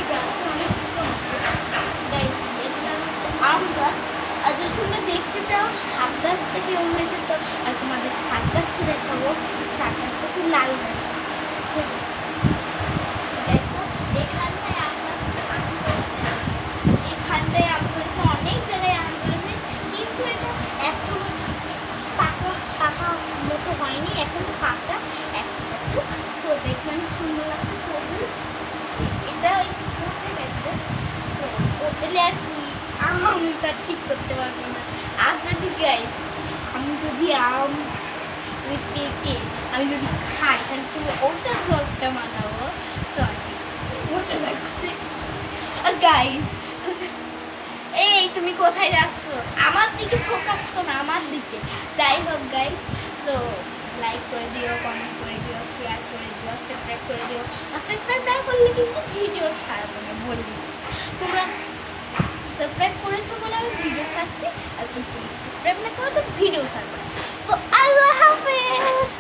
গাছ অনেক আম গাছ। আর যদি তোমরা দেখতে চাও শাক গাছ থেকে অন্য তো আর তোমাদের শাক গাছটা দেখাবো। শাক গাছটা হচ্ছে লাল গাছ। দেখো এখানটায় আম ধরেছে, অনেক জায়গায় আম ধরেছে, কিন্তু এটা এখনো পাকা মতো হয়নি, এখনো কাঁচা একটু। তো দেখবেন সুন্দর লাগছে সবুজ। এটা ওই করতে দেখবে তো ওচলে আর কি আমি তা ঠিক করতে পারবো না। আর যদি গাইস আমি যদি আম পেকে আমি যদি খাই তাহলে তুমি ওটার ব্লগটা বানাবো। তো মজা লাগছে। আর গাইস এই তুমি কোথায় যাচ্ছ? আমার দিকে ফোকাস করো, আমার দিকে। যাই হোক গাইস, তো লাইক করে দিও, কমেন্ট করে দিও, শেয়ার করে দিও, সাবস্ক্রাইব করে দিও। আর সাবস্ক্রাইব না করলে কিন্তু ভিডিও ছাড়বো না, বলে দিচ্ছি। তোমরা সাবস্ক্রাইব করেছো বলে আমি ভিডিও ছাড়ছি, আর তুমি সাবস্ক্রাইব না করো তো ভিডিও ছাড়বো না। তো আল্লাহ হাফেজ।